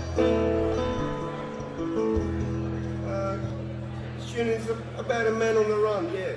This tune is about a man on the run, yeah.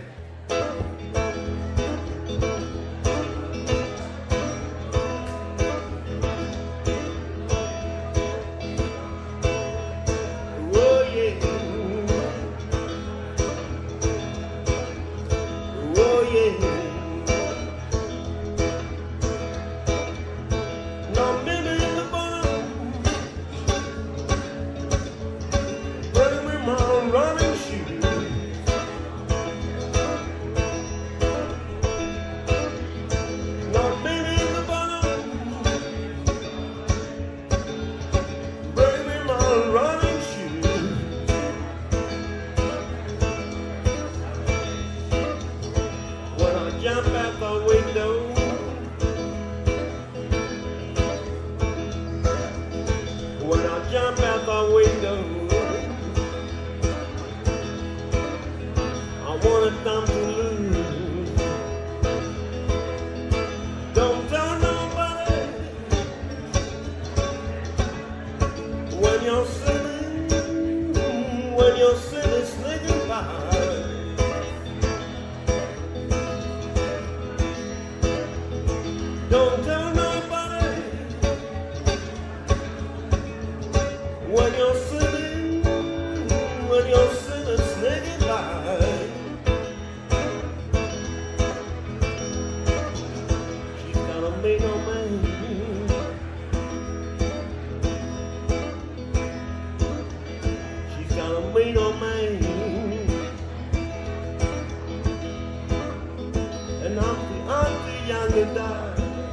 Jump out the window, when I jump out the window, I want it done to lose. Don't tell nobody when you're silly sneaking by. Don't tell nobody when you're silly sneaking by. She's gonna meet no man. She's gonna meet no man. And I'm too young to die.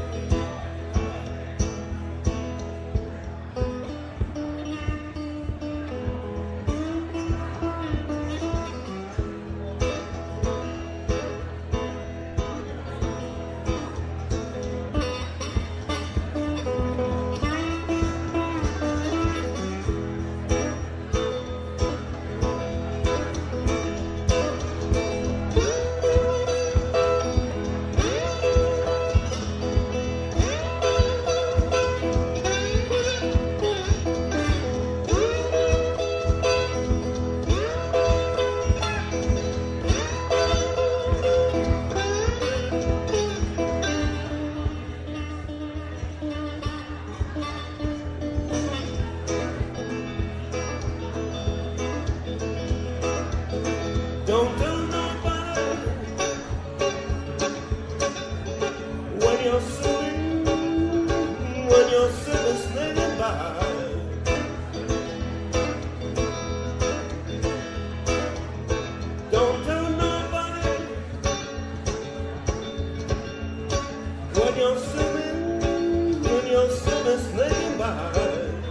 Don't tell nobody when you're silly sneaking by. Don't tell nobody when you're silly sneaking by.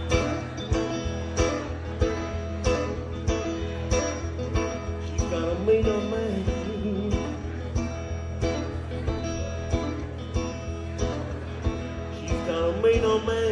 Meet no man. She's gonna meet no man.